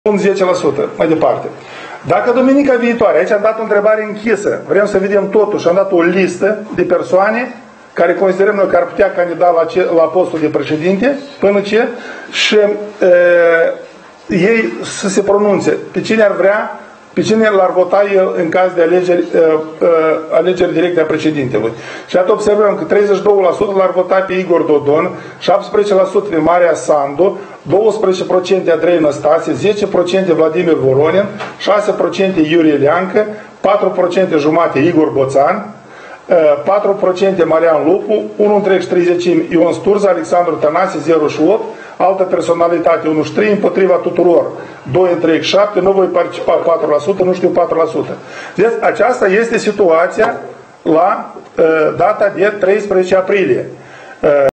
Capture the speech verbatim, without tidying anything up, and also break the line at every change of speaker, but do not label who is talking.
zece la sută. Mai departe. Dacă duminica viitoare, aici am dat o întrebare închisă, vrem să vedem totuși, am dat o listă de persoane care considerăm noi că ar putea candida la, ce, la postul de președinte, până ce, și e, ei să se pronunțe pe cine ar vrea, pe cine l-ar vota el în caz de alegeri, uh, uh, alegeri directe a președintelui. Și atât observăm că treizeci și doi la sută l-ar vota pe Igor Dodon, șaptesprezece la sută pe Maria Sandu, doisprezece la sută Andrei Năstase, zece la sută Vladimir Voronin, șase la sută Iurie Leancă, patru la sută jumate Igor Boțan, patru la sută Marian Lupu, unu întreg treizeci Ion Sturza, Alexandru Tănase, zero virgulă opt, altă personalitate unu virgulă trei, împotriva tuturor doi întreg șapte, nu voi participa patru la sută, nu știu patru la sută. Deci aceasta este situația la uh, data de treisprezece aprilie. Uh,